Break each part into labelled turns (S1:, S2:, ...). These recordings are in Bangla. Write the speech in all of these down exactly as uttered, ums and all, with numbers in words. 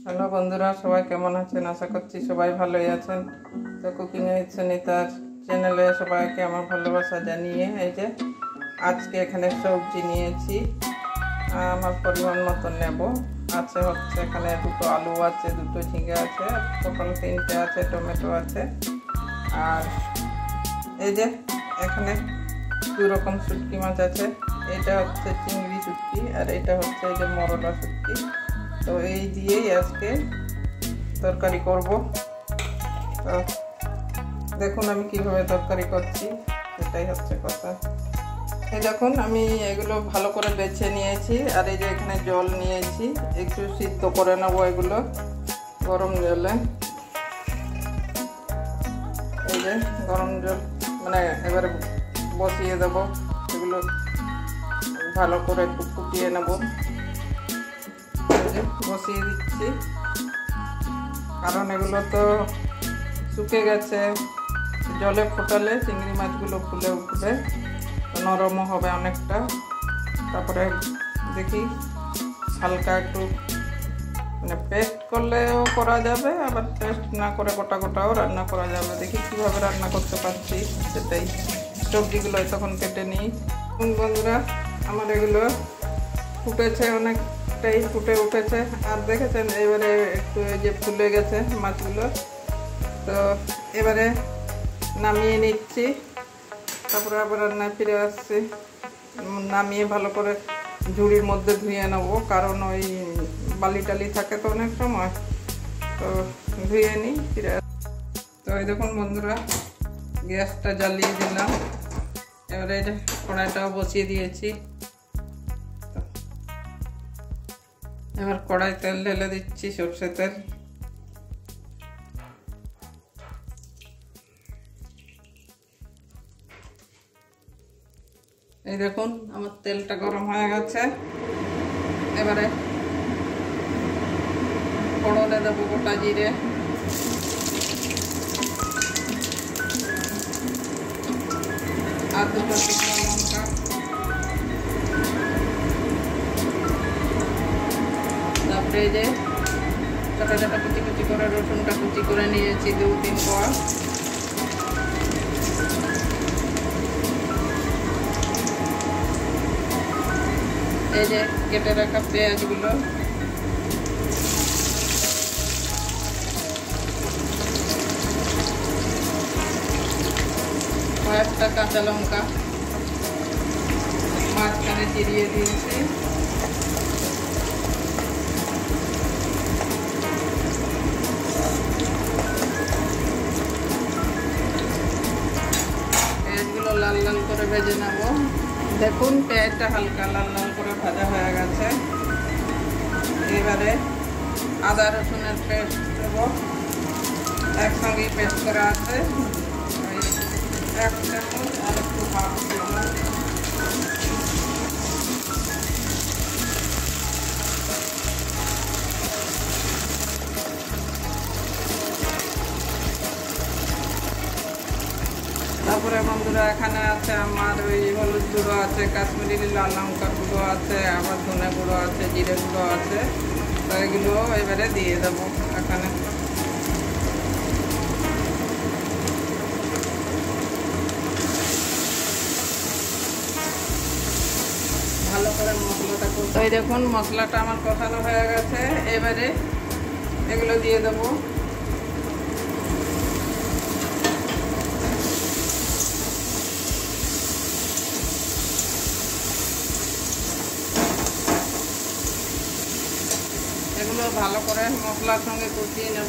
S1: হ্যালো বন্ধুরা, সবাই কেমন আছেন? আশা করছি সবাই ভালোই আছেন। তো কুকিং উইথ সুনিতার চ্যানেলে সবাইকে আমার ভালোবাসা জানিয়ে এই যে আজকে এখানে সবজি নিয়েছি, আমার পরিমাণ মতো নেব। আছে হচ্ছে এখানে দুটো আলু আছে, দুটো ঝিঙে আছে, পটল তিনটে আছে, টমেটো আছে, আর এই যে এখানে দু রকম শুটকি মাছ আছে। এটা হচ্ছে চিংড়ি শুটকি আর এটা হচ্ছে এই যে মরলা শুটকি। তো এই দিয়েই আজকে তরকারি করব। তো দেখুন আমি কিভাবে তরকারি করছি, সেটাই হচ্ছে কথা। এই দেখুন আমি এগুলো ভালো করে বেছে নিয়েছি, আর এই যে এখানে জল নিয়েছি, একটু সিদ্ধ করে নেবো এগুলো গরম জলে। এই যে গরম জল মানে এবারে বসিয়ে দেবো, এগুলো ভালো করে একটু ফুটিয়ে নেব। বসিয়ে দিচ্ছি, কারণ এগুলো তো শুকে গেছে, জলে ফোটালে চিংড়ি মাছগুলো ফুলে উঠবে, নরমও হবে অনেকটা। তারপরে দেখি হালকা একটু মানে পেস্ট করলেও করা যাবে, আবার পেস্ট না করে গোটা গোটাও রান্না করা যাবে। দেখি কিভাবে রান্না করতে পারছি সেটাই। সবজিগুলো তখন কেটে নিই। বন্ধুরা আমার এগুলো ফুটেছে, অনেকটাই ফুটে উঠেছে, আর দেখেছেন এবারে একটু যে ফুলে গেছে মাছগুলো। তো এবারে নামিয়ে নিচ্ছি, তারপরে আবার রান্নায় ফিরে আসছি। নামিয়ে ভালো করে ঝুড়ির মধ্যে ধুয়ে নেবো, কারণ ওই বালি টালি থাকে তো অনেক সময়, তো ধুয়ে নিই ফিরে। তো এই দেখুন বন্ধুরা, গ্যাসটা জ্বালিয়ে দিলাম, এবারে এই যে কড়াইটাও বসিয়ে দিয়েছি। এবার কড়াই তেল ঢেলে দিচ্ছি, সরষে তেল। এই দেখুন আমার তেলটা গরম হয়ে গেছে, এবারে ফোড়নে দেবো গোটা জিরে, আর দুটো শুকনো লঙ্কা, তারপরে যে ছোটো ছোটো কুচি কুচি করে রসুনটা কুচি করে নিয়েছি দু তিন কোয়া, এই যে কেটে রাখা পেঁয়াজগুলো, কয়েকটা কাঁচা লঙ্কা মাঝখানে চিরিয়ে দিয়েছি, পেঁয়াজগুলো লাল লাল করে ভেজে নেব। দেখুন পেঁয়াজটা হালকা লাল লাল করে ভাজা হয়ে গেছে। এবারে আদা রসুনের পেস্ট দেবো, একসঙ্গেই পেস্ট করা আছে, ওই এক চামচ আর একটু হাফ চামচ। তারপরে বন্ধুরা এখানে আছে আমার ওই হলুদ গুঁড়ো আছে, কাশ্মীরি লাল লঙ্কার গুঁড়ো আছে, আবার ধনে গুঁড়ো আছে, জিরে গুঁড়ো আছে। তো এগুলো এবারে দিয়ে দেবো এখানে। ভালো করে মশলাটা করতে, এই দেখুন মশলাটা আমার কষানো হয়ে গেছে, এবারে এগুলো দিয়ে দেবো। এগুলো ভালো করে মশলার সঙ্গে কষিয়ে নেব।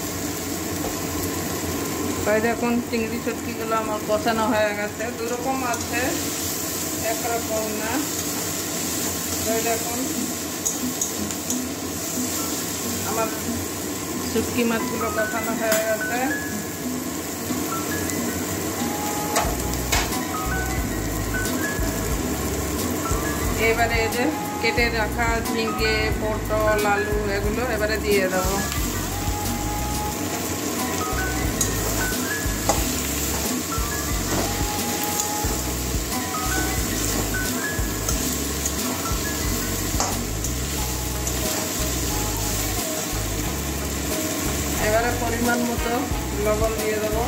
S1: তাই দেখুন চিংড়ি শুটকিগুলো আমার কষানো হয়ে গেছে, দুরকম আছে, একরকম না। তাই দেখুন আমার শুটকি মাছগুলো কষানো হয়ে গেছে। এবারে এই যে কেটে রাখা ঝিঙে, পটল, আলু এগুলো এবারে দিয়ে দেবো। এবারে পরিমাণ মতো লবণ দিয়ে দেবো।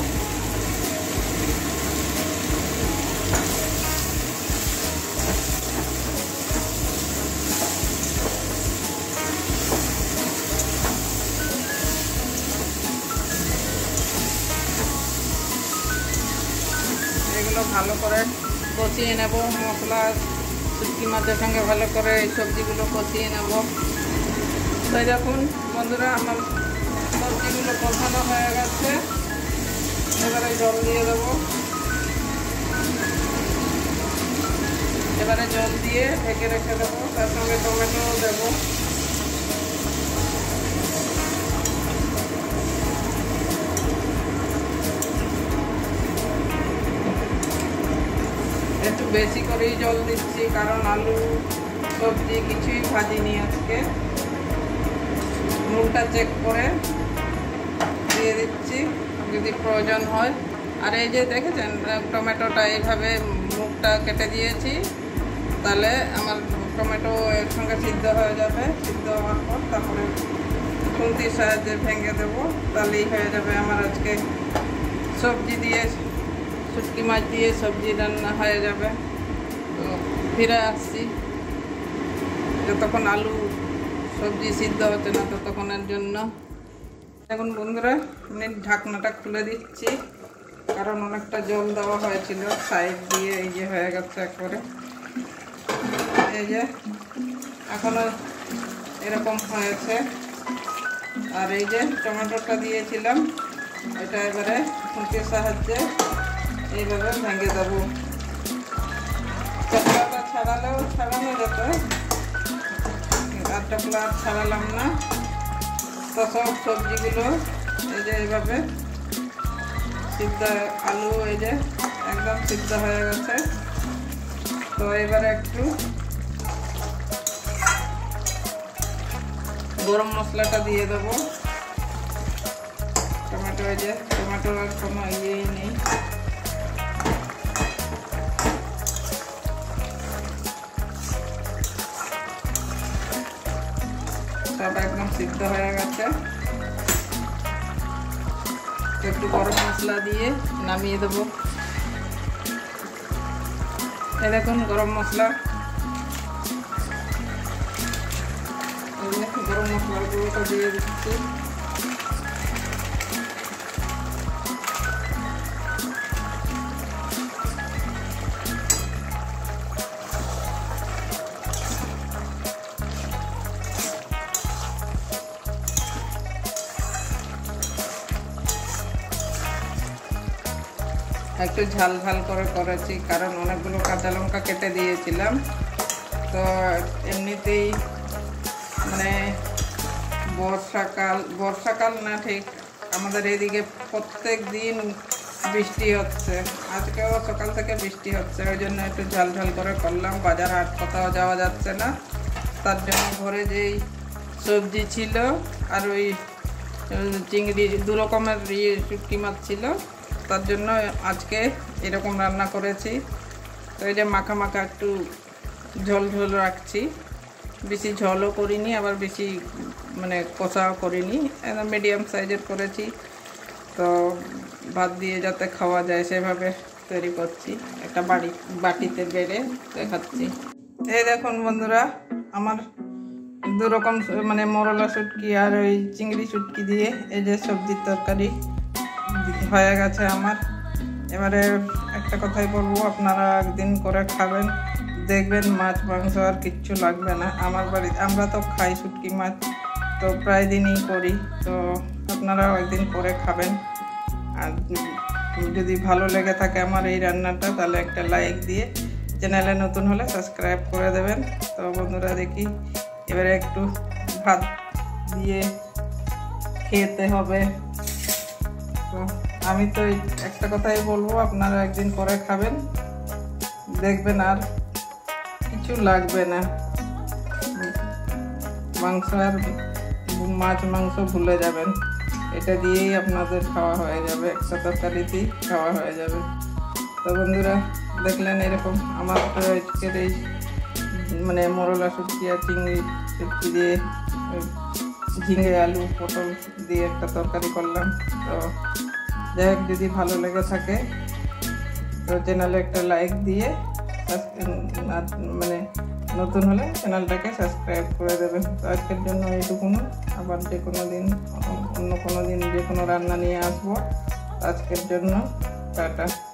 S1: এগুলো ভালো করে কষিয়ে নেব, মশলা শুটকি মাছের সঙ্গে ভালো করে এই সবজিগুলো কষিয়ে নেব। তো দেখুন বন্ধুরা, আমার সবজিগুলো কষানো হয়ে গেছে। এবারে জল দিয়ে দেবো। এবারে জল দিয়ে ঢেকে রেখে দেবো, তার সঙ্গে টমেটো দেবো। একটু বেশি করেই জল দিচ্ছি, কারণ আলু সবজি কিছুই ভাজিনি আজকে। নুনটা চেক করে দিয়ে দিচ্ছি যদি প্রয়োজন হয়। আর এই যে দেখেছেন টমেটোটা এইভাবে মুখটা কেটে দিয়েছি, তাহলে আমার টমেটো এর সঙ্গে সিদ্ধ হয়ে যাবে। সিদ্ধ হওয়ার পর তারপরে খুন্তির সাহায্যে ভেঙে দেবো, তাহলেই হয়ে যাবে আমার আজকে সবজি দিয়ে, শুটকি মাছ দিয়ে সবজি রান্না হয়ে যাবে। তো ফিরে আসছি, যতক্ষণ আলু সবজি সিদ্ধ হচ্ছে না ততক্ষণের জন্য। এখন বন্ধুরা আমি ঢাকনাটা খুলে দিচ্ছি, কারণ অনেকটা জল দেওয়া হয়েছিল সাইড দিয়ে। এই যে হয়ে গেছে একবারে, এই যে এখনো এরকম হয়েছে। আর এই যে টমেটোটা দিয়েছিলাম, এটা এবারে খুঁটির সাহায্যে এইভাবে ভেঙে দেবো। চকলাটা ছাড়ালেও ছাড়ানো যেত, আর চকলা ছাড়ালাম না। তো সব সবজিগুলো এই যে এইভাবে সিদ্ধ, আলু এই যে একদম সিদ্ধ হয়ে গেছে। তো এবারে একটু গরম মশলাটা দিয়ে দেবো। টমেটো এই যে টমেটোর আর কোনো ইয়েই নেই। সব একদম সিদ্ধ হয়ে গেছে। একটু গরম মশলা দিয়ে নামিয়ে দেবো। এই দেখুন গরম মশলা, গরম মশলাগুলোটা দিয়ে দিচ্ছি। একটু ঝাল ঝাল করে করেছি, কারণ অনেকগুলো কাঁচা লঙ্কা কেটে দিয়েছিলাম। তো এমনিতেই মানে বর্ষাকাল, বর্ষাকাল না ঠিক, আমাদের এদিকে প্রত্যেক দিন বৃষ্টি হচ্ছে। আজকেও সকাল থেকে বৃষ্টি হচ্ছে, ওই জন্য একটু ঝাল ঝাল করে করলাম। বাজার হাট কোথাও যাওয়া যাচ্ছে না, তার জন্য ঘরে যেই সবজি ছিল আর ওই চিংড়ি দু রকমের ইয়ে শুটকি মাছ ছিল, তার জন্য আজকে এরকম রান্না করেছি। তো এই যে মাখা মাখা একটু ঝোল ঝোল রাখছি, বেশি ঝোলও করিনি আবার বেশি মানে কষাও করিনি, একদম মিডিয়াম সাইজের করেছি। তো ভাত দিয়ে যাতে খাওয়া যায় সেভাবে তৈরি করছি। একটা বাড়ি বাটিতে বেড়ে দেখাচ্ছি। এই দেখুন বন্ধুরা, আমার দু রকম মানে মোরলা শুটকি আর ওই চিংড়ি শুটকি দিয়ে এই যে সবজির তরকারি হয়ে গেছে আমার। এবারে একটা কথাই বলবো, আপনারা একদিন করে খাবেন, দেখবেন মাছ মাংস আর কিচ্ছু লাগবে না। আমার বাড়ি আমরা তো খাই শুটকি মাছ, তো প্রায় দিনই করি। তো আপনারাও একদিন করে খাবেন। আর যদি ভালো লেগে থাকে আমার এই রান্নাটা, তাহলে একটা লাইক দিয়ে, চ্যানেলে নতুন হলে সাবস্ক্রাইব করে দেবেন। তো বন্ধুরা দেখি এবারে একটু ভাত দিয়ে খেতে হবে। তো আমি তো একটা কথাই বলবো, আপনারা একদিন করে খাবেন, দেখবেন আর কিছু লাগবে না। মাংস আর মাছ মাংস ভুলে যাবেন, এটা দিয়েই আপনাদের খাওয়া হয়ে যাবে, একটা তরকারিতেই খাওয়া হয়ে যাবে। তো বন্ধুরা দেখলেন এরকম আমার আজকের এই মানে মোরলা শুটকি আর চিংড়ি শুটকি দিয়ে ঝিঙে আলু পটল দিয়ে একটা তরকারি করলাম। তো যাই হোক, যদি ভালো লেগে থাকে তো চ্যানেলে একটা লাইক দিয়ে মানে নতুন হলে চ্যানেলটাকে সাবস্ক্রাইব করে দেবেন। তো আজকের জন্য এইটুকুনো, আবার যে কোনো দিন অন্য কোনো দিন যে কোনো রান্না নিয়ে আসবো। আজকের জন্য টাটা।